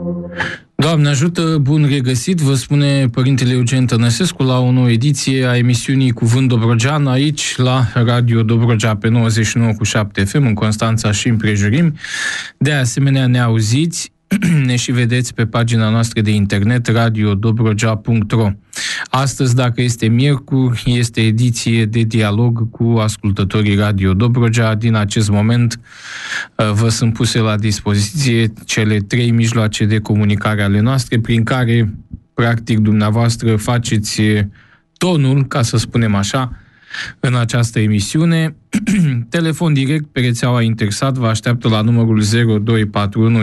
Doamne ajută, bun regăsit, vă spune Părintele Eugen Tănăsescu la o nouă ediție a emisiunii Cuvânt Dobrogean, aici la Radio Dobrogea pe 99,7 FM în Constanța și împrejurimi. De asemenea ne auziți, ne și vedeți pe pagina noastră de internet radiodobrogea.ro. Astăzi, dacă este miercuri, este ediție de dialog cu ascultătorii Radio Dobrogea. Din acest moment vă sunt puse la dispoziție cele 3 mijloace de comunicare ale noastre, prin care, practic, dumneavoastră faceți tonul, ca să spunem așa, în această emisiune. Telefon direct pe rețeaua Intersat vă așteaptă la numărul 0241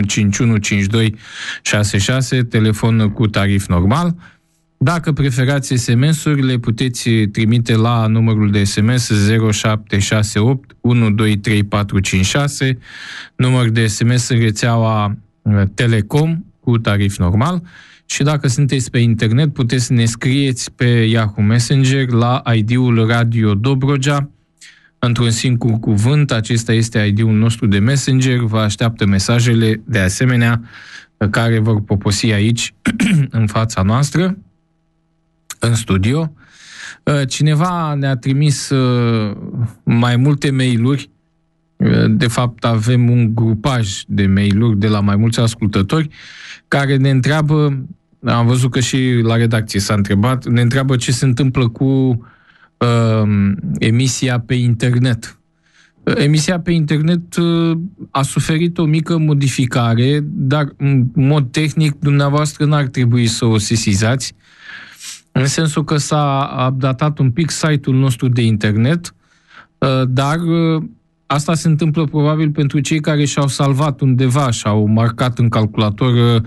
515266, telefon cu tarif normal. Dacă preferați SMS-uri, le puteți trimite la numărul de SMS 0768 123456, număr de SMS în rețeaua Telecom cu tarif normal. Și dacă sunteți pe internet, puteți să ne scrieți pe Yahoo Messenger la ID-ul Radio Dobrogea, într-un singur cuvânt. Acesta este ID-ul nostru de Messenger. Vă așteaptă mesajele, de asemenea, care vor poposi aici, în fața noastră, în studio. Cineva ne-a trimis mai multe mail-uri. De fapt, avem un grupaj de mail-uri de la mai mulți ascultători care ne întreabă, am văzut că și la redacție s-a întrebat, ne întreabă ce se întâmplă cu emisia pe internet. Emisia pe internet a suferit o mică modificare, dar în mod tehnic dumneavoastră n-ar trebui să o sesizați, în sensul că s-a updatat un pic site-ul nostru de internet, dar asta se întâmplă probabil pentru cei care și-au salvat undeva, și-au marcat în calculator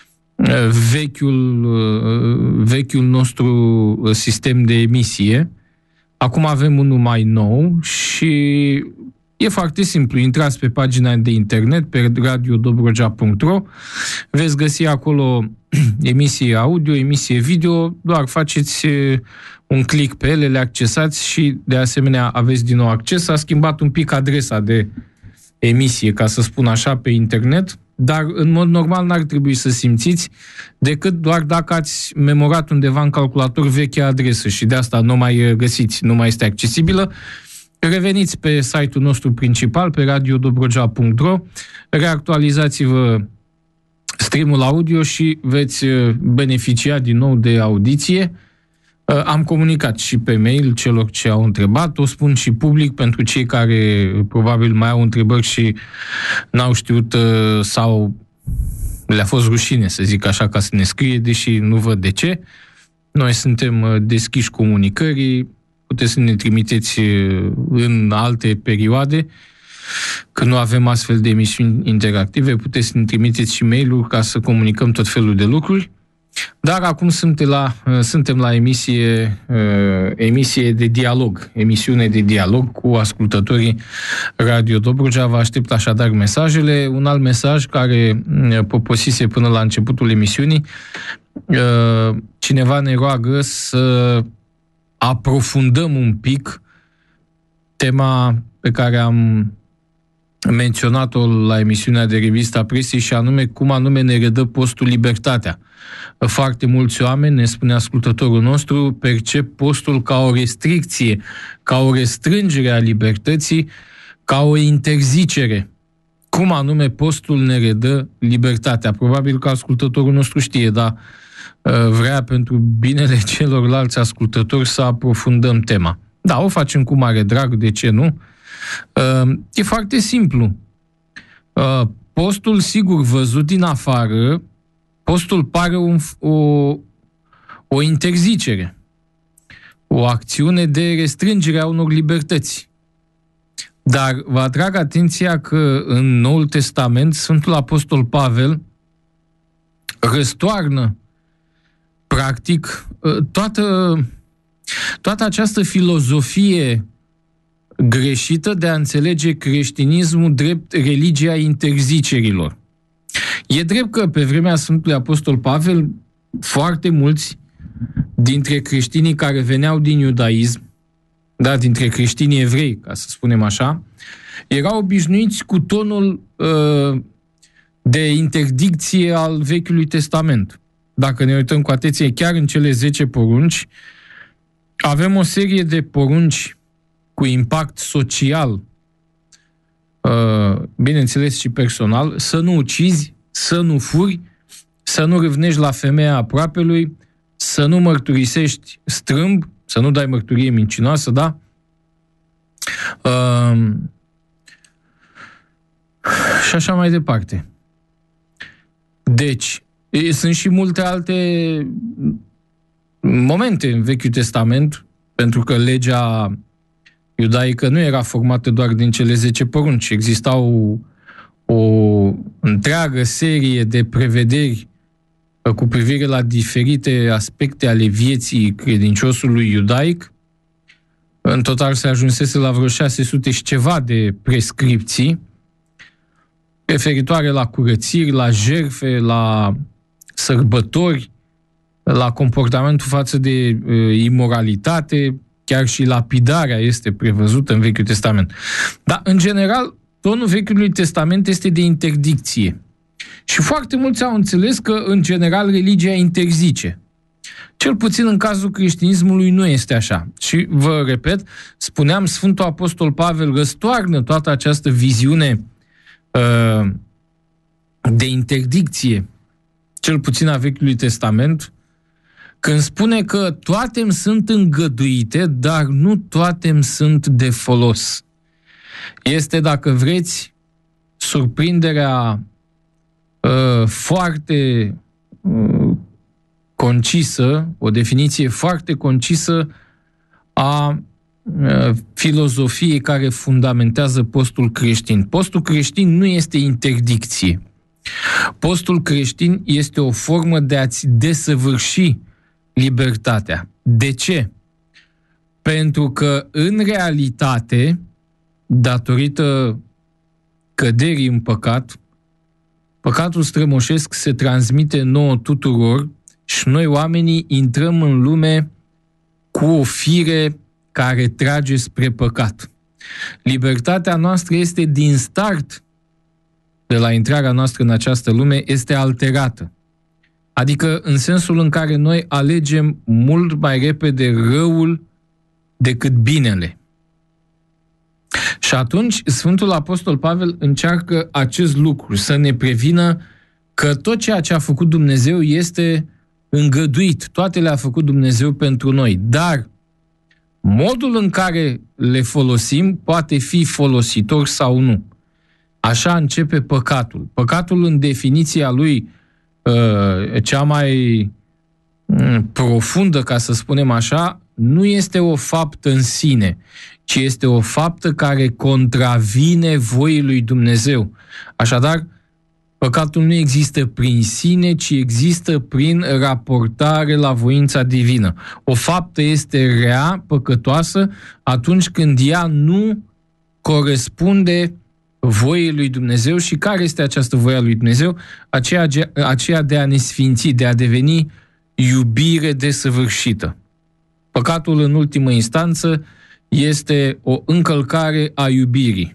vechiul nostru sistem de emisie. Acum avem unul mai nou și e foarte simplu. Intrați pe pagina de internet, pe radiodobrogea.ro, veți găsi acolo emisie audio, emisie video, doar faceți un click pe ele, le accesați și de asemenea aveți din nou acces. S-a schimbat un pic adresa de emisie, ca să spun așa, pe internet, dar în mod normal n-ar trebui să simțiți decât doar dacă ați memorat undeva în calculator vechea adresă și de asta nu mai găsiți, nu mai este accesibilă. Reveniți pe site-ul nostru principal, pe radiodobrogea.ro, reactualizați-vă streamul audio și veți beneficia din nou de audiție. Am comunicat și pe mail celor ce au întrebat, o spun și public pentru cei care probabil mai au întrebări și n-au știut sau le-a fost rușine, să zic așa, ca să ne scrie, deși nu văd de ce. Noi suntem deschiși comunicării, puteți să ne trimiteți în alte perioade, când nu avem astfel de emisiuni interactive, puteți să ne trimiteți și mail-uri ca să comunicăm tot felul de lucruri. Dar acum suntem la emisie de dialog, emisiune de dialog cu ascultătorii Radio Dobrogea. Vă aștept așadar mesajele. Un alt mesaj care poposise până la începutul emisiunii, cineva ne roagă să aprofundăm un pic tema pe care am menționat-o la emisiunea de Revista Presiei și anume cum anume ne redă postul Libertatea. Foarte mulți oameni, ne spune ascultătorul nostru, percep postul ca o restricție, ca o restrângere a libertății, ca o interzicere. Cum anume postul ne redă libertatea? Probabil că ascultătorul nostru știe, dar vrea pentru binele celorlalți ascultători să aprofundăm tema. Da, o facem cu mare drag, de ce nu? E foarte simplu. Postul, sigur, văzut din afară, postul pare o interzicere, o acțiune de restrângere a unor libertăți. Dar vă atrag atenția că în Noul Testament Sfântul Apostol Pavel răstoarnă practic toată această filozofie greșită de a înțelege creștinismul drept religia interzicerilor. E drept că pe vremea Sfântului Apostol Pavel, foarte mulți dintre creștinii care veneau din iudaism, da, dintre creștinii evrei, ca să spunem așa, erau obișnuiți cu tonul de interdicție al Vechiului Testament. Dacă ne uităm cu atenție chiar în cele 10 porunci, avem o serie de porunci cu impact social, bineînțeles și personal: să nu ucizi, să nu furi, să nu râvnești la femeia aproapelui, să nu mărturisești strâmb, să nu dai mărturie mincinoasă, da? Și așa mai departe. Deci, sunt și multe alte momente în Vechiul Testament, pentru că legea iudaică nu era formată doar din cele 10 porunci. Existau o întreagă serie de prevederi cu privire la diferite aspecte ale vieții credinciosului iudaic. În total se ajunsese la vreo 600 și ceva de prescripții referitoare la curățiri, la jertfe, la sărbători, la comportamentul față de imoralitate, chiar și lapidarea este prevăzută în Vechiul Testament. Dar, în general, tonul Vechiului Testament este de interdicție. Și foarte mulți au înțeles că, în general, religia interzice. Cel puțin în cazul creștinismului nu este așa. Și, vă repet, spuneam, Sfântul Apostol Pavel răstoarnă toată această viziune de interdicție, cel puțin a Vechiului Testament, când spune că toate îmi sunt îngăduite, dar nu toate îmi sunt de folos. Este, dacă vreți, surprinderea foarte concisă, o definiție foarte concisă a filozofiei care fundamentează postul creștin. Postul creștin nu este interdicție. Postul creștin este o formă de a-ți desăvârși libertatea. De ce? Pentru că, în realitate, datorită căderii în păcat, păcatul strămoșesc se transmite nouă tuturor și noi, oamenii, intrăm în lume cu o fire care trage spre păcat. Libertatea noastră este din start, de la intrarea noastră în această lume, este alterată. Adică în sensul în care noi alegem mult mai repede răul decât binele. Și atunci Sfântul Apostol Pavel încearcă acest lucru, să ne prevină că tot ceea ce a făcut Dumnezeu este îngăduit, toate le-a făcut Dumnezeu pentru noi, dar modul în care le folosim poate fi folositor sau nu. Așa începe păcatul. Păcatul, în definiția lui cea mai profundă, ca să spunem așa, nu este o faptă în sine, ci este o faptă care contravine voii lui Dumnezeu. Așadar, păcatul nu există prin sine, ci există prin raportare la voința divină. O faptă este rea, păcătoasă, atunci când ea nu corespunde voii lui Dumnezeu. Și care este această voie a lui Dumnezeu? Aceea de a ne sfinți, de a deveni iubire desăvârșită. Păcatul, în ultimă instanță, este o încălcare a iubirii.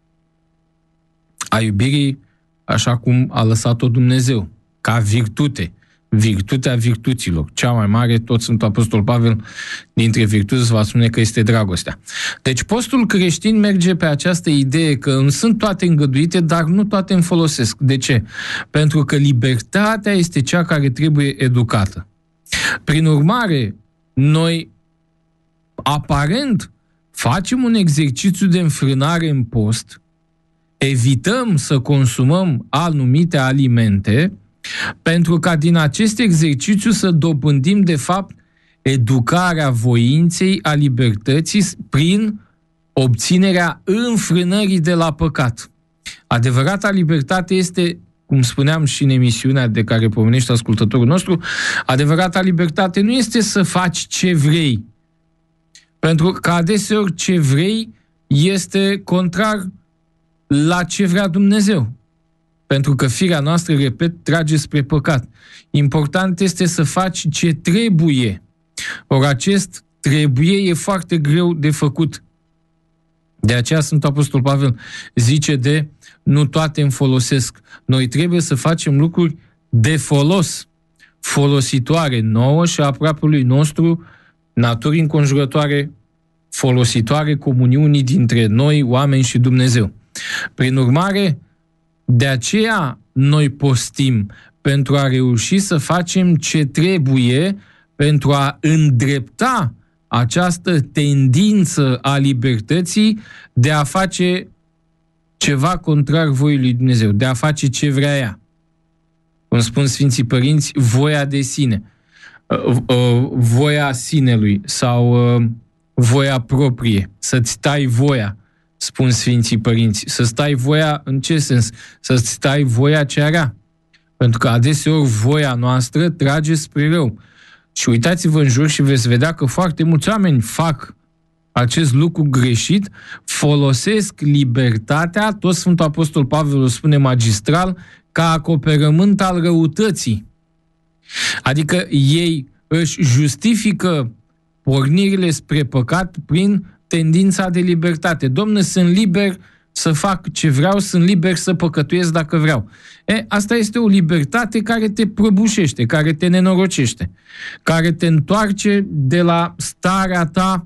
A iubirii așa cum a lăsat-o Dumnezeu, ca virtute. Virtutea virtuților. Cea mai mare, tot Sfântul Apostol Pavel, dintre virtuți va spune că este dragostea. Deci postul creștin merge pe această idee că îmi sunt toate îngăduite, dar nu toate îmi folosesc. De ce? Pentru că libertatea este cea care trebuie educată. Prin urmare, noi aparent facem un exercițiu de înfrânare în post, evităm să consumăm anumite alimente, pentru ca din acest exercițiu să dobândim, de fapt, educarea voinței, a libertății, prin obținerea înfrânării de la păcat. Adevărata libertate este, cum spuneam și în emisiunea de care pomenește ascultătorul nostru, adevărata libertate nu este să faci ce vrei, pentru că adeseori ce vrei este contrar la ce vrea Dumnezeu. Pentru că firea noastră, repet, trage spre păcat. Important este să faci ce trebuie. Ori acest trebuie e foarte greu de făcut. De aceea Sfântul Apostol Pavel zice de nu toate îmi folosesc. Noi trebuie să facem lucruri de folos, folositoare nouă și aproapelui nostru, naturii înconjurătoare, folositoare comuniunii dintre noi, oameni și Dumnezeu. Prin urmare, de aceea noi postim, pentru a reuși să facem ce trebuie pentru a îndrepta această tendință a libertății de a face ceva contrar voii lui Dumnezeu, de a face ce vrea ea. Cum spun Sfinții Părinți, voia de sine, voia sinelui sau voia proprie, să-ți tai voia, spun Sfinții Părinți. Să-ți tai voia în ce sens? Să-ți tai voia cea rea. Pentru că adeseori voia noastră trage spre rău. Și uitați-vă în jur și veți vedea că foarte mulți oameni fac acest lucru greșit, folosesc libertatea, tot Sfântul Apostol Pavel o spune magistral, ca acoperământ al răutății. Adică ei își justifică pornirile spre păcat prin tendința de libertate. Dom'le, sunt liber să fac ce vreau, sunt liber să păcătuiesc dacă vreau. Asta este o libertate care te prăbușește, care te nenorocește, care te întoarce de la starea ta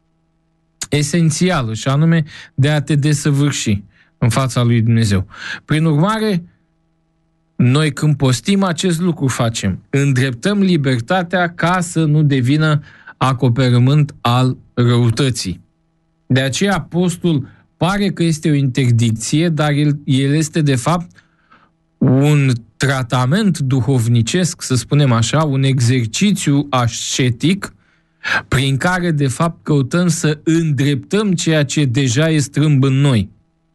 esențială, și anume de a te desăvârși în fața lui Dumnezeu. Prin urmare, noi când postim acest lucru facem. Îndreptăm libertatea ca să nu devină acoperământ al răutății. De aceea postul pare că este o interdicție, dar el este de fapt un tratament duhovnicesc, să spunem așa, un exercițiu ascetic prin care de fapt căutăm să îndreptăm ceea ce deja e strâmb în noi,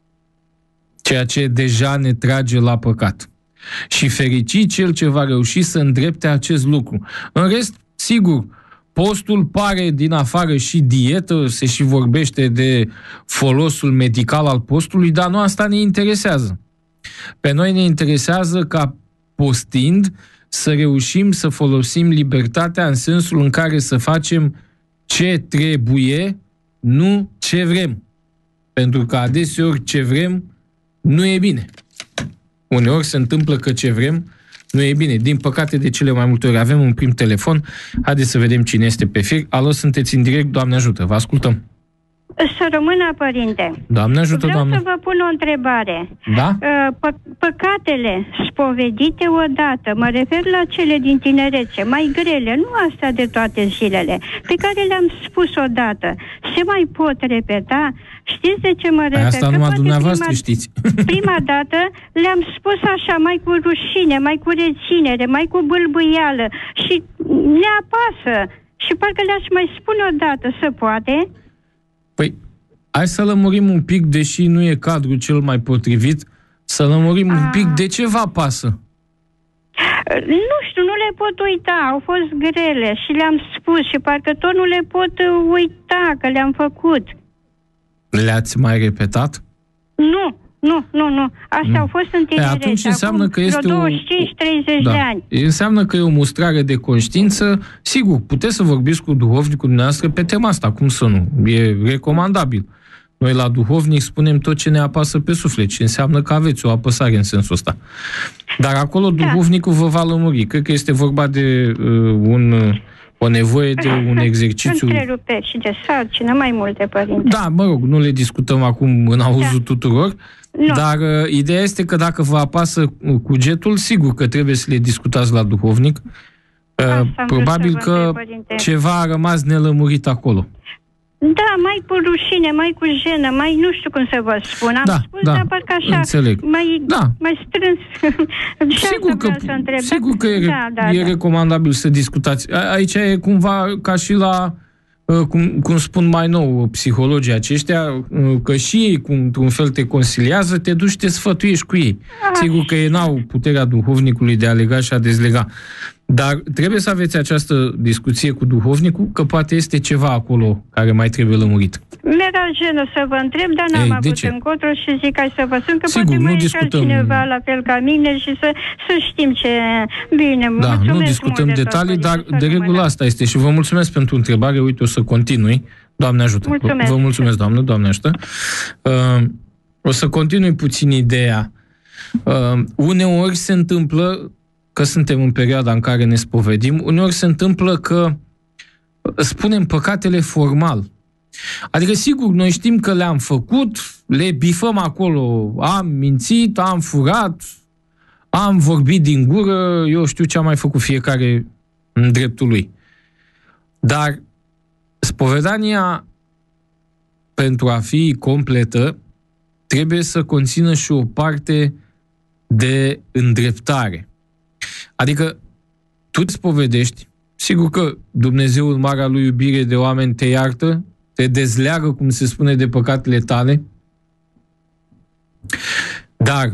ceea ce deja ne trage la păcat. Și fericit cel ce va reuși să îndrepte acest lucru. În rest, sigur, postul pare din afară și dietă, se și vorbește de folosul medical al postului, dar nu asta ne interesează. Pe noi ne interesează ca postind să reușim să folosim libertatea în sensul în care să facem ce trebuie, nu ce vrem. Pentru că adeseori ce vrem nu e bine. Uneori se întâmplă că ce vrem nu e bine. Din păcate, de cele mai multe ori avem un prim telefon. Haideți să vedem cine este pe fir. Alo, sunteți în direct, Doamne ajută. Vă ascultăm. Să rămână, părinte. Doamne ajută, Vreau Doamne. să vă pun o întrebare. Da? Păcatele spovedite odată, mă refer la cele din tinerețe, mai grele, nu astea de toate zilele, pe care le-am spus odată, se mai pot repeta? Știți de ce mă refer? Asta numai dumneavoastră știți. Prima dată le-am spus așa, mai cu rușine, mai cu reținere, mai cu bâlbâială și ne apasă. Și parcă le-aș mai spune odată, se poate? Păi, hai să lămurim un pic, deși nu e cadrul cel mai potrivit, să lămurim un pic de ce vă pasă. Nu știu, nu le pot uita, au fost grele și le-am spus și parcă tot nu le pot uita că le-am făcut. Le-ați mai repetat? Nu. Astea au fost în tinerețe. Atunci înseamnă că este 25-30 de ani. Înseamnă că e o mustrare de conștiință. Sigur, puteți să vorbiți cu duhovnicul dumneavoastră pe tema asta, cum să nu? E recomandabil. Noi la duhovnic spunem tot ce ne apasă pe suflet și înseamnă că aveți o apăsare în sensul ăsta. Dar acolo duhovnicul vă va lămuri. Cred că este vorba de o nevoie de un exercițiu... Întreruperi și de sarcină, mai multe, părinte. Da, mă rog, nu le discutăm acum în auzul tuturor, dar ideea este că dacă vă apasă cugetul, sigur că trebuie să le discutați la duhovnic. Probabil că ceva a rămas nelămurit acolo. Da, mai cu rușine, mai cu jenă, mai nu știu cum să vă spun. Am spus, dar parcă așa, înțeleg. mai strâns. Sigur că e recomandabil să discutați. Aici e cumva ca și la, cum spun mai nou psihologii aceștia, că și ei, într-un fel, te consiliază, te duci și te sfătuiești cu ei. Sigur că ei n-au puterea duhovnicului de a lega și a dezlega. Dar trebuie să aveți această discuție cu duhovnicul, că poate este ceva acolo care mai trebuie lămurit. Mi-era jenă să vă întreb, dar n-am avut încotro și zic hai să vă sun, că sigur, poate mai e cineva la fel ca mine și să știm ce... Bine, nu discutăm detalii, dar de regulă asta este. Și vă mulțumesc pentru întrebare. Uite, o să continui. Doamne ajută. Vă mulțumesc, Doamne ajută. O să continui puțin ideea. Uneori se întâmplă, că suntem în perioada în care ne spovedim, uneori se întâmplă că spunem păcatele formal. Adică, sigur, noi știm că le-am făcut, le bifăm acolo, am mințit, am furat, am vorbit din gură, eu știu ce a mai făcut fiecare în dreptul lui. Dar spovedania, pentru a fi completă, trebuie să conțină și o parte de îndreptare. Adică tu te spovedești, sigur că Dumnezeu în marea lui iubire de oameni te iartă, te dezleagă, cum se spune, de păcatele tale, dar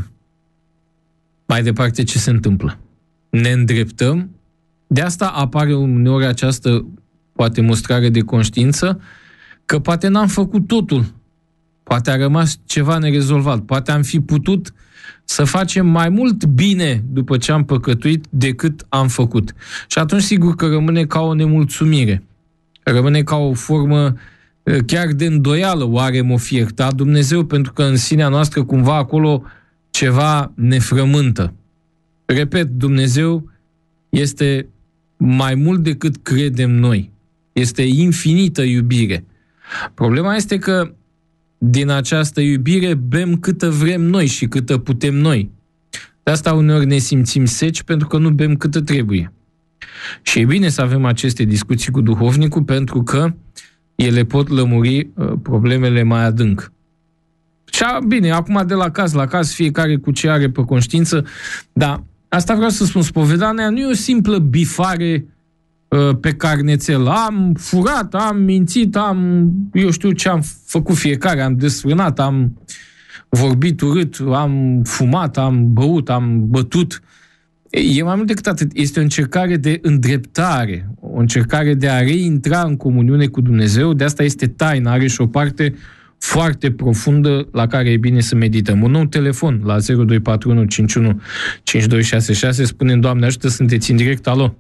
mai departe ce se întâmplă? Ne îndreptăm, de asta apare uneori această poate mostrare de conștiință că poate n-am făcut totul, poate a rămas ceva nerezolvat, poate am fi putut să facem mai mult bine după ce am păcătuit decât am făcut. Și atunci sigur că rămâne ca o nemulțumire, rămâne ca o formă chiar de îndoială, oare m-o fi iertat Dumnezeu, pentru că în sinea noastră cumva acolo ceva ne frământă. Repet, Dumnezeu este mai mult decât credem noi. Este infinită iubire. Problema este că din această iubire bem câtă vrem noi și câtă putem noi. De asta uneori ne simțim seci pentru că nu bem câtă trebuie. Și e bine să avem aceste discuții cu duhovnicul pentru că ele pot lămuri problemele mai adânc. Și bine, acum de la caz la caz, fiecare cu ce are pe conștiință, dar asta vreau să spun, spovedania nu e o simplă bifare pe carnețel. Am furat, am mințit, eu știu ce am făcut fiecare, am desfrânat, am vorbit urât, am fumat, am băut, am bătut. E mai mult decât atât. Este o încercare de îndreptare, o încercare de a reintra în comuniune cu Dumnezeu. De asta este taină, are și o parte foarte profundă la care e bine să medităm. Un nou telefon la 0241 51 5266. Spunem, Doamne ajută, sunteți în direct, alo?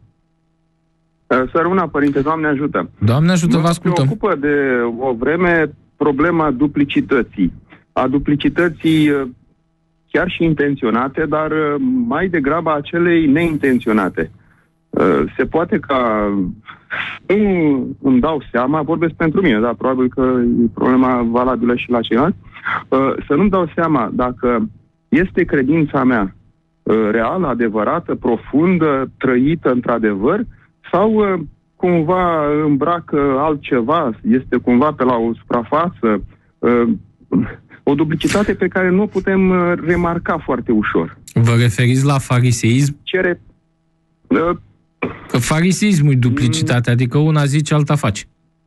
Să rămână, Părinte, Doamne ajută. Doamne ajută, vă ascultăm. Mă preocupă de o vreme problema duplicității. A duplicității chiar și intenționate, dar mai degrabă a celei neintenționate. Se poate ca nu îmi dau seama, vorbesc pentru mine, dar probabil că e problema valabilă și la ceilalți, să nu-mi dau seama dacă este credința mea reală, adevărată, profundă, trăită într-adevăr, sau cumva îmbracă altceva, este cumva pe la o suprafață, o duplicitate pe care nu o putem remarca foarte ușor. Vă referiți la fariseism? Că fariseismul e duplicitate, adică una zice, alta face.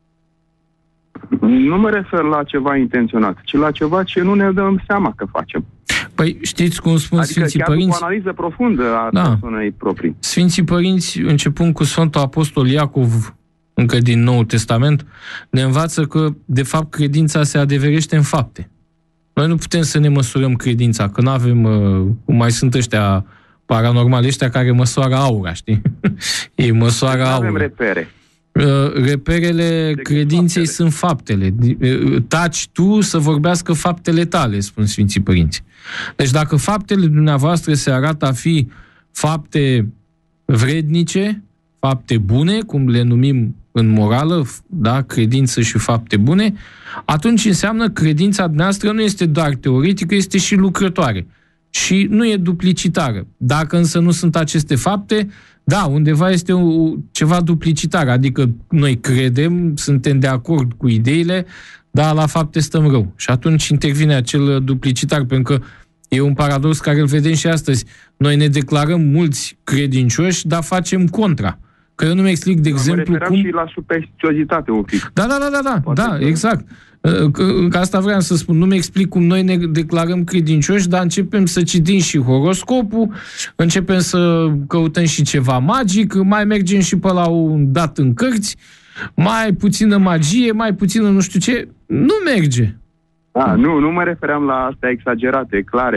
Nu mă refer la ceva intenționat, ci la ceva ce nu ne dăm seama că facem. Păi știți cum spun Sfinții Părinți? Adică chiar o analiză profundă a persoanei proprii. Sfinții Părinți, începând cu Sfântul Apostol Iacov, încă din Noul Testament, ne învață că, de fapt, credința se adeverește în fapte. Noi nu putem să ne măsurăm credința, că nu avem, mai sunt ăștia paranormali, ăștia care măsoară aura, știi? Ei măsoară aura. Avem repere. Reperele credinței sunt faptele. Taci tu să vorbească faptele tale, spun Sfinții Părinți. Deci dacă faptele dumneavoastră se arată a fi fapte vrednice, fapte bune, cum le numim în morală, da, credință și fapte bune, atunci înseamnă că credința dumneavoastră nu este doar teoretică, este și lucrătoare. Și nu e duplicitară. Dacă însă nu sunt aceste fapte, da, undeva este ceva duplicitar, adică noi credem, suntem de acord cu ideile, dar la fapte stăm rău. Și atunci intervine acel duplicitar, pentru că e un paradox care îl vedem și astăzi. Noi ne declarăm mulți credincioși, dar facem contra. Că eu nu-mi explic, de exemplu, cum... și la superstitiozitate un pic. Da, exact. Că asta vreau să spun. Nu-mi explic cum noi ne declarăm credincioși, dar începem să citim și horoscopul, începem să căutăm și ceva magic, mai mergem și pe la un dat în cărți, mai puțină magie, mai puțină nu știu ce. Nu merge. Nu mă refeream la astea exagerate, clare, ci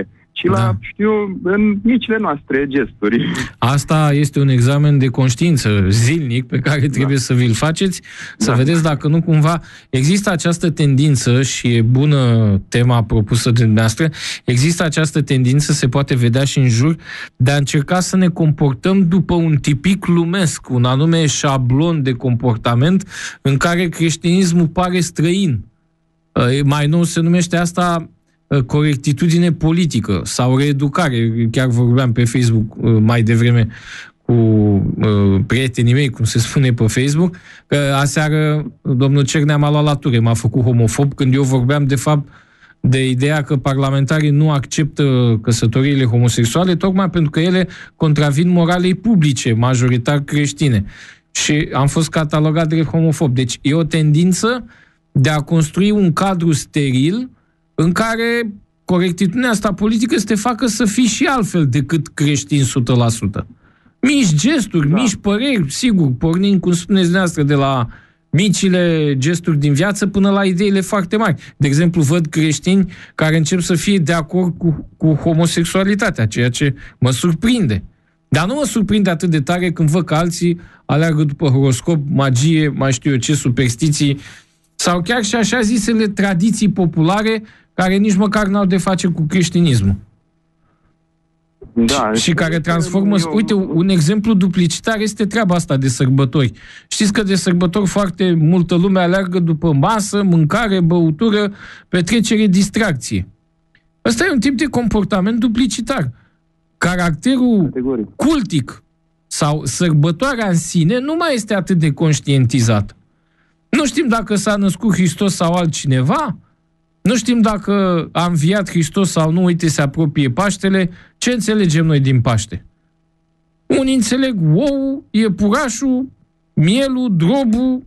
ci la, în micile noastre gesturi. Asta este un examen de conștiință zilnic pe care trebuie să vi-l faceți, să vedeți dacă nu cumva există această tendință, și e bună tema propusă de dumneavoastră, există această tendință, se poate vedea și în jur, de a încerca să ne comportăm după un tipic lumesc, un anume șablon de comportament în care creștinismul pare străin. Mai nou se numește asta corectitudine politică sau reeducare. Chiar vorbeam pe Facebook mai devreme cu prietenii mei, cum se spune pe Facebook, că aseară domnul Cernea m-a luat la ture, m-a făcut homofob când eu vorbeam de fapt de ideea că parlamentarii nu acceptă căsătoriile homosexuale tocmai pentru că ele contravin moralei publice, majoritar creștine. Și am fost catalogat drept homofob. Deci e o tendință de a construi un cadru steril în care corectitudinea asta politică să te facă să fii și altfel decât creștin 100%. Mici gesturi, mici păreri, sigur, pornind, cum spuneți dumneavoastră, de la micile gesturi din viață până la ideile foarte mari. De exemplu, văd creștini care încep să fie de acord cu homosexualitatea, ceea ce mă surprinde. Dar nu mă surprinde atât de tare când văd că alții aleargă după horoscop, magie, mai știu eu ce, superstiții, sau chiar și așa zisele tradiții populare care nici măcar n-au de face cu creștinismul. Da, și care transformă... Uite, un exemplu duplicitar este treaba asta de sărbători. Știți că de sărbători foarte multă lume aleargă după masă, mâncare, băutură, petrecere, distracție. Ăsta e un tip de comportament duplicitar. Caracterul cultic sau sărbătoarea în sine nu mai este atât de conștientizat. Nu știm dacă s-a născut Hristos sau altcineva, nu știm dacă a înviat Hristos sau nu, uite, se apropie Paștele, ce înțelegem noi din Paște? Unii înțeleg ou, iepurașul, mielul, drobul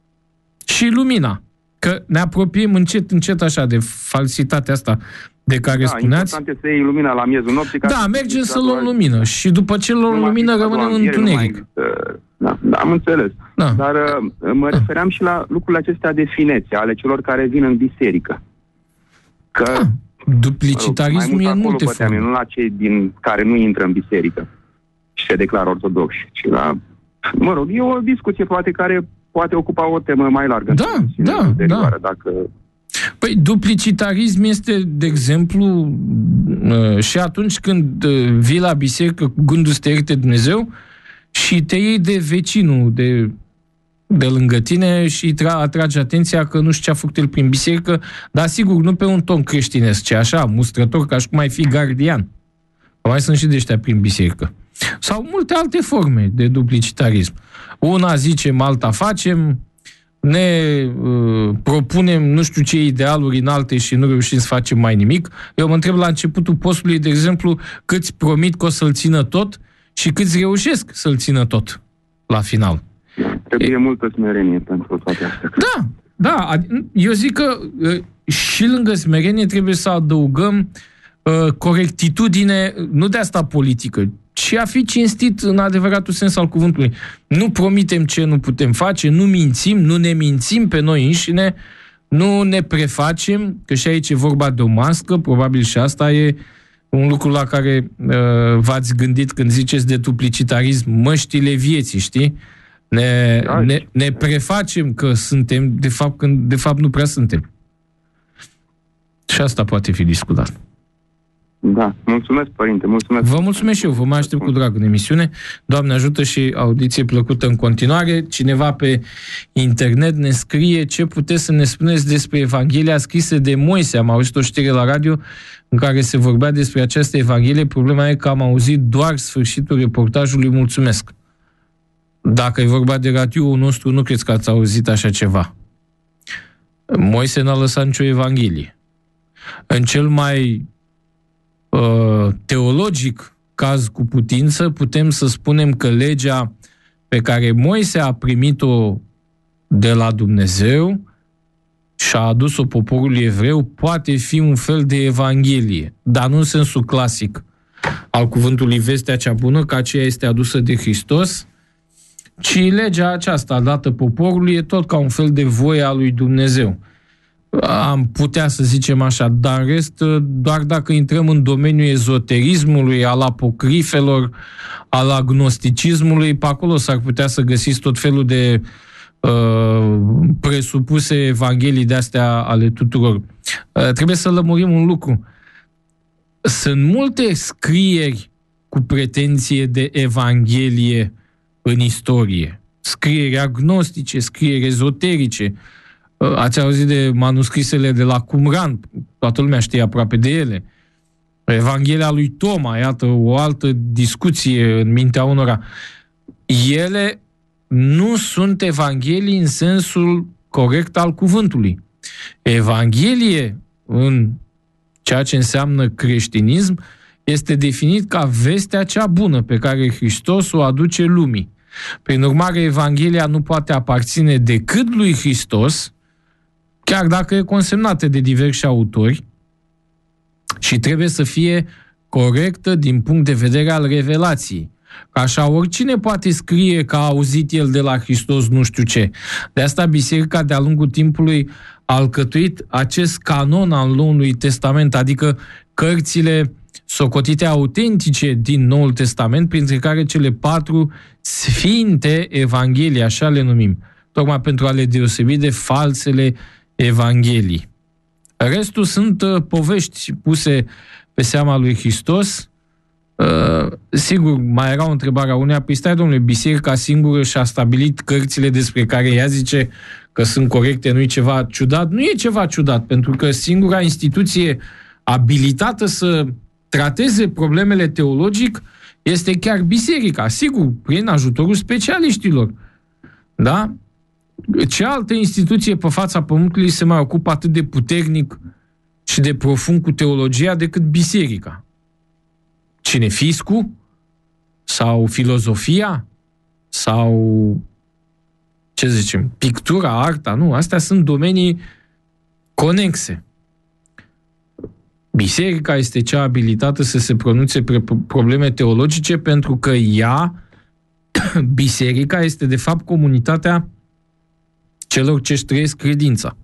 și lumina. Că ne apropiem încet, încet așa de falsitatea asta de care spuneați. Important este să iei lumina la miezul nopții. Da, mergem să luăm lumină și după ce luăm lumină rămânem în întuneric. Da, am înțeles. Da. Dar mă refeream și la lucrurile acestea de finețe ale celor care vin în biserică. Că duplicitarismul e în multe forme. Nu la cei din care nu intră în biserică și se declară ortodoxi. Și la, mă rog, e o discuție poate care poate ocupa o temă mai largă. Da. Dacă... Păi, duplicitarism este, de exemplu, și atunci când vii la biserică cu gândul să te ierte Dumnezeu și te iei de vecinul de lângă tine și atragi atenția că nu știu ce a făcut el prin biserică, dar sigur nu pe un ton creștinesc, ci așa, mustrător, ca și cum ai fi gardian. Mai sunt și de ăștia prin biserică. Sau multe alte forme de duplicitarism. Una zicem, alta facem, ne propunem nu știu ce idealuri înalte și nu reușim să facem mai nimic. Eu mă întreb la începutul postului, de exemplu, câți promit că o să-l țină tot și câți reușesc să-l țină tot la final. Trebuie multă smerenie pentru toate astea. Da. Eu zic că și lângă smerenie trebuie să adăugăm corectitudine, nu de asta politică, ci a fi cinstit în adevăratul sens al cuvântului. Nu promitem ce nu putem face, nu mințim, nu ne mințim pe noi înșine, nu ne prefacem, că și aici e vorba de o mască, probabil și asta e un lucru la care v-ați gândit când ziceți de duplicitarism, măștile vieții, știi? Ne prefacem că suntem, de fapt, când de fapt nu prea suntem. Și asta poate fi discutat. Da, mulțumesc, părinte, mulțumesc. Vă mulțumesc și eu, vă mai aștept cu drag în emisiune. Doamne ajută și audiție plăcută în continuare. Cineva pe internet ne scrie ce puteți să ne spuneți despre Evanghelia scrisă de Moise. Am auzit o știre la radio în care se vorbea despre această Evanghelie. Problema e că am auzit doar sfârșitul reportajului. Mulțumesc. Dacă e vorba de radioul nostru, nu cred că ați auzit așa ceva. Moise n-a lăsat nicio Evanghelie. În cel mai teologic caz cu putință, putem să spunem că legea pe care Moise a primit-o de la Dumnezeu și a adus-o poporului evreu poate fi un fel de Evanghelie, dar nu în sensul clasic al cuvântului vestea cea bună, că aceea este adusă de Hristos, ci legea aceasta dată poporului e tot ca un fel de voie a lui Dumnezeu. am putea să zicem așa, dar în rest, doar dacă intrăm în domeniul ezoterismului, al apocrifelor, al agnosticismului, pe acolo s-ar putea să găsiți tot felul de presupuse evanghelii de-astea ale tuturor. Trebuie să lămurim un lucru. Sunt multe scrieri cu pretenție de evanghelie în istorie. Scrieri agnostice, scrieri ezoterice. Ați auzit de manuscrisele de la Qumran, toată lumea știe aproape de ele. Evanghelia lui Toma, iată o altă discuție în mintea unora. Ele nu sunt evanghelii în sensul corect al cuvântului. Evanghelie, în ceea ce înseamnă creștinism, este definit ca vestea cea bună pe care Hristos o aduce lumii. Prin urmare, Evanghelia nu poate aparține decât lui Hristos, chiar dacă e consemnată de diversi autori, și trebuie să fie corectă din punct de vedere al revelației. Că așa oricine poate scrie că a auzit el de la Hristos nu știu ce. De asta Biserica de-a lungul timpului a alcătuit acest canon al Noului Testament, adică cărțile socotite autentice din Noul Testament, printre care cele 4 sfinte evanghelii, așa le numim, tocmai pentru a le deosebi de falsele evanghelii. Restul sunt povești puse pe seama lui Hristos. Sigur, mai era o întrebare a uneia, păi stai, domnule, biserica singură și-a stabilit cărțile despre care ea zice că sunt corecte, nu e ceva ciudat? Nu e ceva ciudat, pentru că singura instituție abilitată să trateze problemele teologic este chiar biserica, sigur, prin ajutorul specialiștilor. Da? Ce altă instituție pe fața pământului se mai ocupă atât de puternic și de profund cu teologia decât biserica? Cine? Fiscul? Sau filozofia? Sau, ce zicem, pictura, arta? Nu, astea sunt domenii conexe. Biserica este cea abilitată să se pronunțe pe probleme teologice pentru că ea, biserica, este de fapt comunitatea celor ce-și trăiesc credința.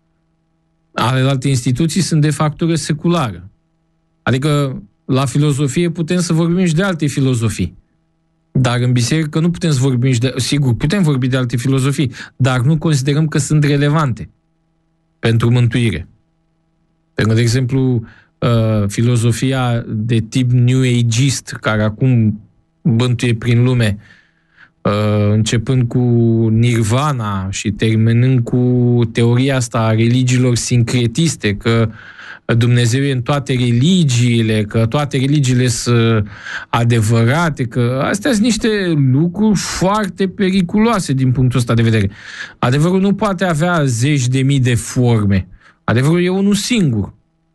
Alte instituții sunt de factură seculară. Adică la filozofie putem să vorbim și de alte filozofii. Dar în biserică nu putem să vorbim și de... Sigur, putem vorbi de alte filozofii, dar nu considerăm că sunt relevante pentru mântuire. Pentru că, de exemplu, filozofia de tip New Ageist, care acum bântuie prin lume, începând cu Nirvana și terminând cu teoria asta a religiilor sincretiste, că Dumnezeu e în toate religiile, că toate religiile sunt adevărate, că astea sunt niște lucruri foarte periculoase din punctul ăsta de vedere. Adevărul nu poate avea 10.000 de forme. Adevărul e unul singur.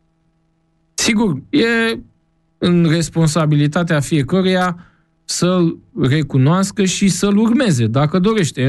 Sigur, e în responsabilitatea fiecăruia să-l recunoască și să-l urmeze, dacă dorește.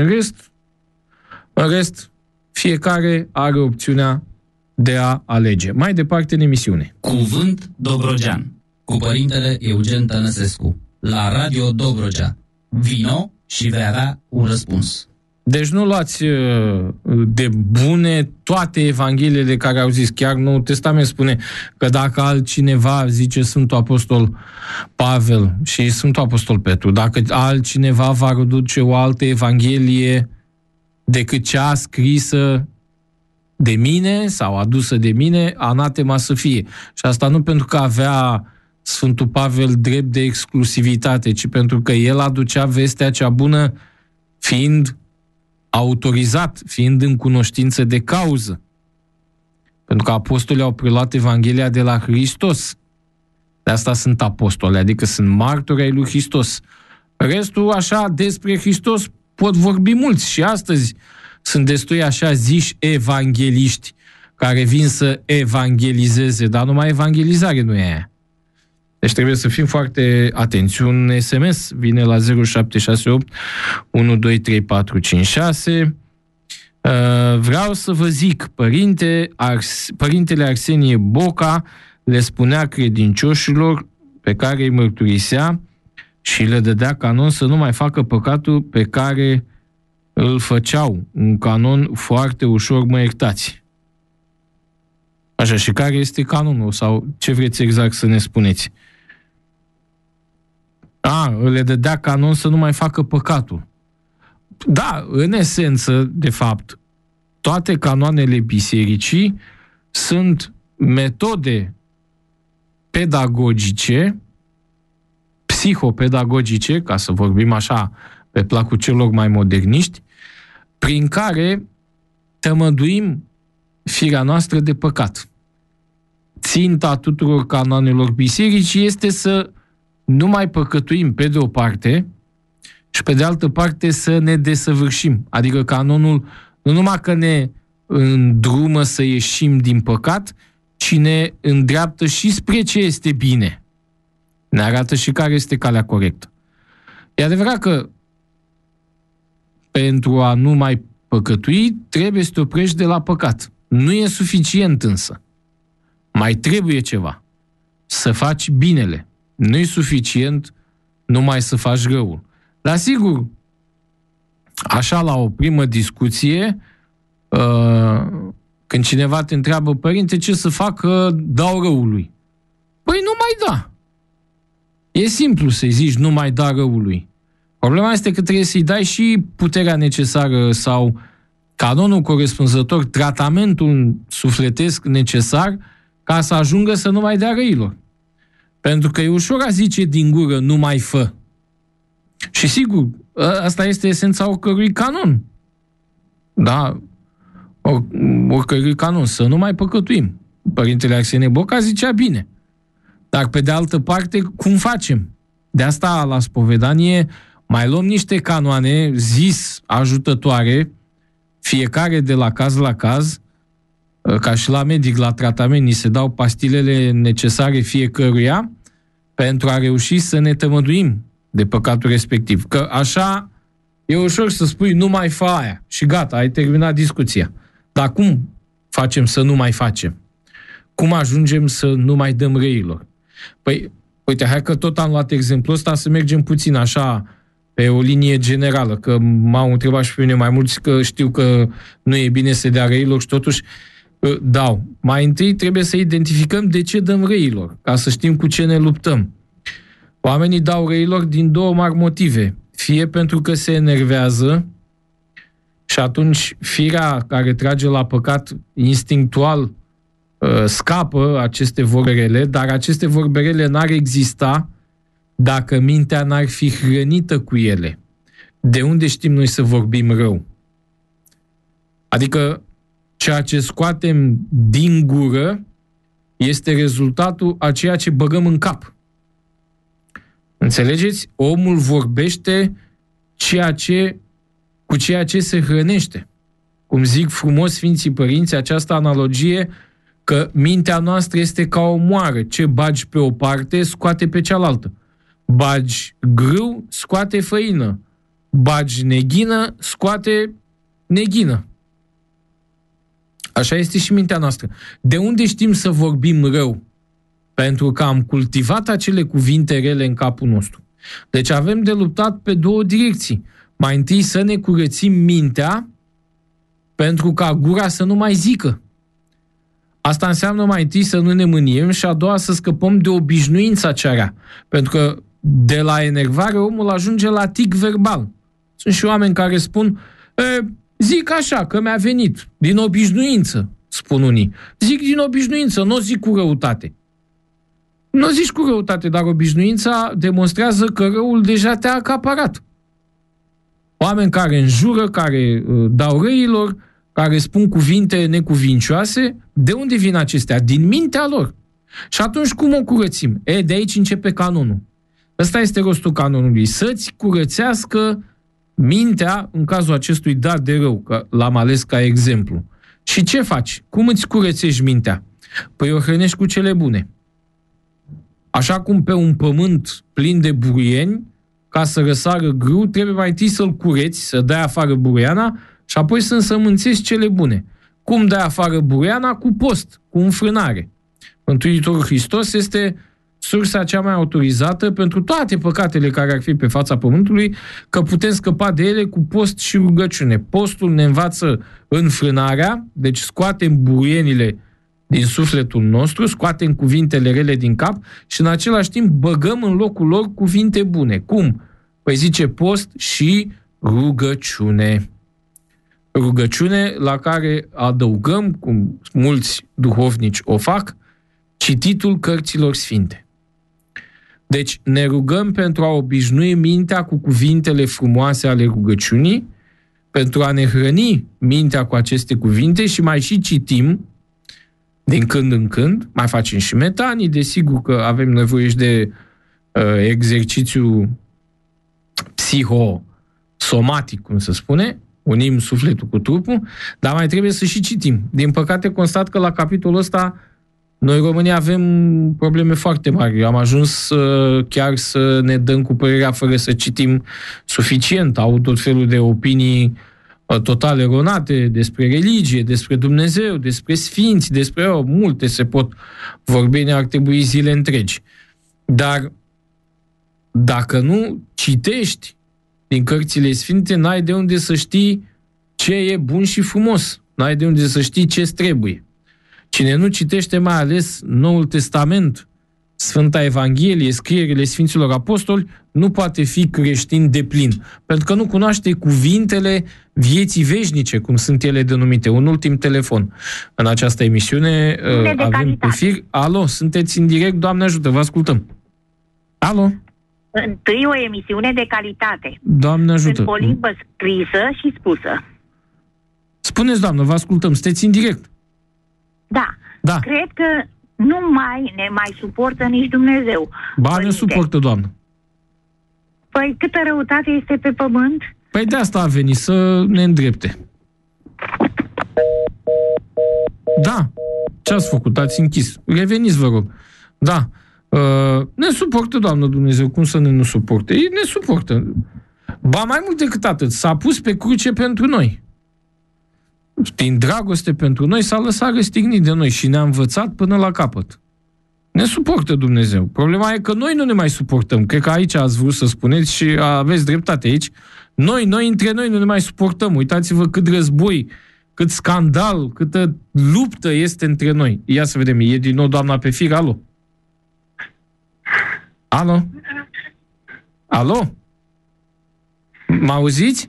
În rest, fiecare are opțiunea de a alege. Mai departe în emisiune. Cuvânt Dobrogean, cu părintele Eugen Tănăsescu, la Radio Dobrogea. Vino și vei avea un răspuns. Deci nu luați de bune toate evangheliile care au zis. Chiar Noul Testament spune că dacă altcineva, zice Sfântul Apostol Pavel și Sfântul Apostol Petru, dacă altcineva va reduce o altă evanghelie decât cea scrisă de mine sau adusă de mine, anatema să fie. Și asta nu pentru că avea Sfântul Pavel drept de exclusivitate, ci pentru că el aducea vestea cea bună fiind autorizat, fiind în cunoștință de cauză. Pentru că apostolii au preluat Evanghelia de la Hristos. De asta sunt apostoli, adică sunt martori ai lui Hristos. Restul, așa, despre Hristos pot vorbi mulți și astăzi sunt destui așa ziși evangheliști care vin să evangelizeze, dar numai evangelizare nu e aia. Deci trebuie să fim foarte atenți. Un SMS vine la 0768 123456. Vreau să vă zic, părintele Arsenie Boca le spunea credincioșilor pe care îi mărturisea și le dădea canon să nu mai facă păcatul pe care îl făceau. Un canon foarte ușor, mă iertați. Așa, și care este canonul? Sau ce vreți exact să ne spuneți? Le dădea canon să nu mai facă păcatul. Da, în esență, de fapt, toate canoanele bisericii sunt metode pedagogice, psihopedagogice, ca să vorbim așa pe placul celor mai moderniști, prin care tămăduim firea noastră de păcat. Ținta tuturor canoanelor bisericii este să nu mai păcătuim pe de o parte și pe de altă parte să ne desăvârșim. Adică canonul nu numai că ne îndrumă să ieșim din păcat, ci ne îndreaptă și spre ce este bine. Ne arată și care este calea corectă. E adevărat că pentru a nu mai păcătui, trebuie să te oprești de la păcat. Nu e suficient însă. Mai trebuie ceva. Să faci binele. Nu e suficient numai să faci răul. Dar sigur, așa la o primă discuție, când cineva te întreabă, părinte, ce să fac că dau răului? Păi nu mai da. E simplu să-i zici nu mai da răului. Problema este că trebuie să-i dai și puterea necesară sau canonul corespunzător, tratamentul sufletesc necesar ca să ajungă să nu mai dea răilor. Pentru că e ușor a zice din gură nu mai fă. Și sigur, asta este esența oricărui canon. Da, oricărui canon, să nu mai păcătuim. Părintele Arsenie Boca zicea bine. Dar pe de altă parte, cum facem? De asta la spovedanie mai luăm niște canoane zis ajutătoare, fiecare de la caz la caz, ca și la medic, la tratament, ni se dau pastilele necesare fiecăruia pentru a reuși să ne tămăduim de păcatul respectiv. Că așa e ușor să spui nu mai fă aia și gata, ai terminat discuția. Dar cum facem să nu mai facem? Cum ajungem să nu mai dăm răilor? Păi, uite, hai că tot am luat exemplul ăsta, să mergem puțin așa pe o linie generală, că m-au întrebat și pe mine mai mulți că știu că nu e bine să dea răilor și totuși dau. Mai întâi trebuie să identificăm de ce dăm răilor, ca să știm cu ce ne luptăm. Oamenii dau răilor din două mari motive. Fie pentru că se enervează și atunci firea care trage la păcat instinctual scapă aceste vorberele, dar aceste vorberele n-ar exista dacă mintea n-ar fi hrănită cu ele. De unde știm noi să vorbim rău? Adică ceea ce scoatem din gură este rezultatul a ceea ce băgăm în cap. Înțelegeți? Omul vorbește cu ceea ce se hrănește. Cum zic frumos Sfinții Părinți, această analogie că mintea noastră este ca o moară. Ce bagi pe o parte, scoate pe cealaltă. Bagi grâu, scoate făină. Bagi neghină, scoate neghină. Așa este și mintea noastră. De unde știm să vorbim rău? Pentru că am cultivat acele cuvinte rele în capul nostru. Deci avem de luptat pe două direcții. Mai întâi să ne curățim mintea pentru ca gura să nu mai zică. Asta înseamnă mai întâi să nu ne mâniem și a doua să scăpăm de obișnuința cea rea. Pentru că de la enervare omul ajunge la tic verbal. Sunt și oameni care spun zic așa, că mi-a venit din obișnuință, spun unii. Zic din obișnuință, nu zic cu răutate. Nu zici cu răutate, dar obișnuința demonstrează că răul deja te-a acaparat. Oameni care înjură, care dau răilor, care spun cuvinte necuvincioase, de unde vin acestea? Din mintea lor. Și atunci cum o curățim? De aici începe canonul. Ăsta este rostul canonului. Să-ți curățească mintea, în cazul acestui dat de rău, că l-am ales ca exemplu. Și ce faci? Cum îți curățești mintea? Păi o hrănești cu cele bune. Așa cum pe un pământ plin de buruieni, ca să răsară grâu, trebuie mai întâi să-l cureți, să dai afară buruiana și apoi să însămânțești cele bune. Cum dai afară buruiana? Cu post, cu înfrânare. Mântuitorul Hristos este sursa cea mai autorizată pentru toate păcatele care ar fi pe fața pământului, că putem scăpa de ele cu post și rugăciune. Postul ne învață înfrânarea, deci scoatem buruienile din sufletul nostru, scoatem cuvintele rele din cap și în același timp băgăm în locul lor cuvinte bune. Cum? Păi zice post și rugăciune. Rugăciune la care adăugăm, cum mulți duhovnici o fac, cititul cărților sfinte. Deci ne rugăm pentru a obișnui mintea cu cuvintele frumoase ale rugăciunii, pentru a ne hrăni mintea cu aceste cuvinte și mai și citim din când în când, mai facem și metanii, desigur că avem nevoie și de exercițiu psihosomatic, cum se spune, unim sufletul cu trupul, dar mai trebuie să și citim. Din păcate, constat că la capitolul ăsta noi românii avem probleme foarte mari. Am ajuns chiar să ne dăm cu părerea fără să citim suficient. Au tot felul de opinii total eronate despre religie, despre Dumnezeu, despre sfinți, despre multe se pot vorbi, ne-ar trebui zile întregi. Dar dacă nu citești din cărțile sfinte, n-ai de unde să știi ce e bun și frumos. N-ai de unde să știi ce-ți trebuie. Cine nu citește mai ales Noul Testament, Sfânta Evanghelie, scrierile Sfinților Apostoli, nu poate fi creștin deplin, pentru că nu cunoaște cuvintele vieții veșnice, cum sunt ele denumite. Un ultim telefon în această emisiune avem pe fir. Alo, sunteți în direct, Doamne ajută, vă ascultăm. Alo? Întâi o emisiune de calitate. Doamne ajută. În o limbă scrisă și spusă. Spuneți, doamnă, vă ascultăm, sunteți în direct. Da. Cred că nu ne mai suportă nici Dumnezeu. Ba, ne suportă, doamnă. Păi câtă răutate este pe pământ? Păi de asta a venit, să ne îndrepte. Da. Ce ați făcut? Ați închis. Reveniți, vă rog. Da. Ne suportă, doamnă Dumnezeu. Cum să ne suporte? Ei ne suportă. Ba, mai mult decât atât. S-a pus pe cruce pentru noi. Din dragoste pentru noi s-a lăsat răstignit de noi și ne-a învățat până la capăt. Ne suportă Dumnezeu. Problema e că noi nu ne mai suportăm. Cred că aici ați vrut să spuneți și aveți dreptate aici. Noi între noi nu ne mai suportăm. Uitați-vă cât război, cât scandal, câtă luptă este între noi. Ia să vedem, e din nou doamna pe fir. Alo? Alo? Alo? Mă auziți?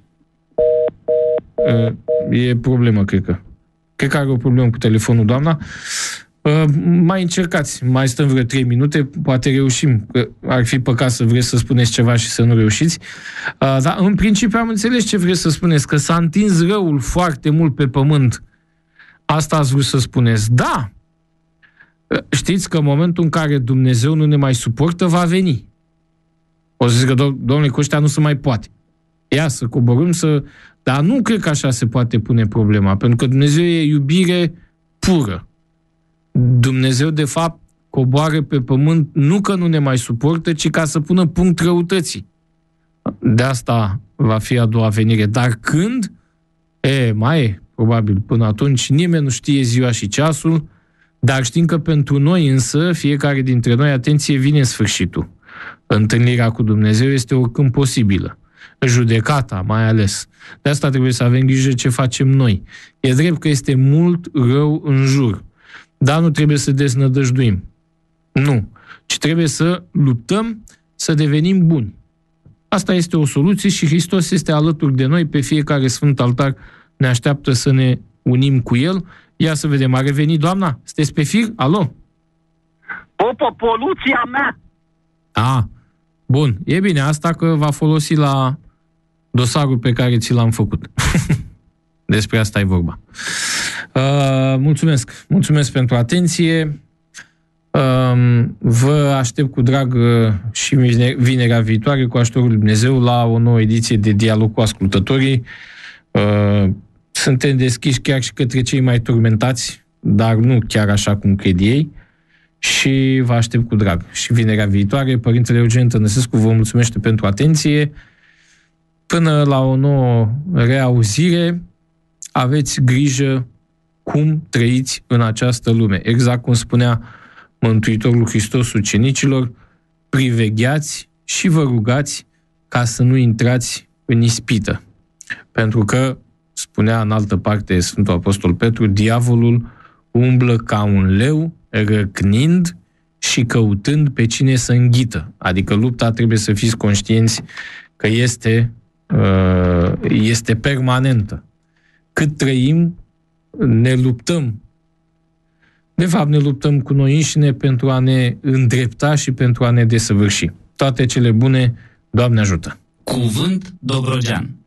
E problemă, cred că. Cred că are o problemă cu telefonul, doamna. Mai încercați, mai stăm vreo 3 minute, poate reușim. Ar fi păcat să vreți să spuneți ceva și să nu reușiți. Dar în principiu am înțeles ce vreți să spuneți, că s-a întins răul foarte mult pe pământ. Asta ați vrut să spuneți. Da! Știți că în momentul în care Dumnezeu nu ne mai suportă, va veni. O să zic că, domnule, cu ăștia nu se mai poate. Ia să coborâm, Dar nu cred că așa se poate pune problema, pentru că Dumnezeu e iubire pură. Dumnezeu, de fapt, coboară pe pământ nu că nu ne mai suportă, ci ca să pună punct răutății. De asta va fi a doua venire. Dar când? Mai e, probabil, până atunci, nimeni nu știe ziua și ceasul, dar știm că pentru noi însă, fiecare dintre noi, atenție, vine sfârșitul. Întâlnirea cu Dumnezeu este oricând posibilă. Judecata, mai ales. De asta trebuie să avem grijă ce facem noi. E drept că este mult rău în jur, dar nu trebuie să deznădăjduim. Nu. Ci trebuie să luptăm să devenim buni. Asta este o soluție și Hristos este alături de noi pe fiecare sfânt altar. Ne așteaptă să ne unim cu El. Ia să vedem, a revenit doamna? Sunteți pe fir? Alo? Poluția mea! Bun. E bine asta că va folosi la dosarul pe care ți l-am făcut. Despre asta e vorba. Mulțumesc pentru atenție. Vă aștept cu drag și vinerea viitoare, cu ajutorul lui Dumnezeu, la o nouă ediție de Dialog cu ascultătorii. Suntem deschiși chiar și către cei mai turmentați, dar nu chiar așa cum cred ei. Și vă aștept cu drag. Și vinerea viitoare, Părintele Eugen Tănăsescu vă mulțumește pentru atenție. Până la o nouă reauzire, aveți grijă cum trăiți în această lume. Exact cum spunea Mântuitorul Hristos ucenicilor, privegheați și vă rugați ca să nu intrați în ispită. Pentru că, spunea în altă parte Sfântul Apostol Petru, diavolul umblă ca un leu, răcnind și căutând pe cine să înghită. Adică lupta, trebuie să fiți conștienți că este permanentă. Cât trăim, ne luptăm. De fapt, ne luptăm cu noi înșine pentru a ne îndrepta și pentru a ne desăvârși. Toate cele bune, Doamne ajută! Cuvânt Dobrogean.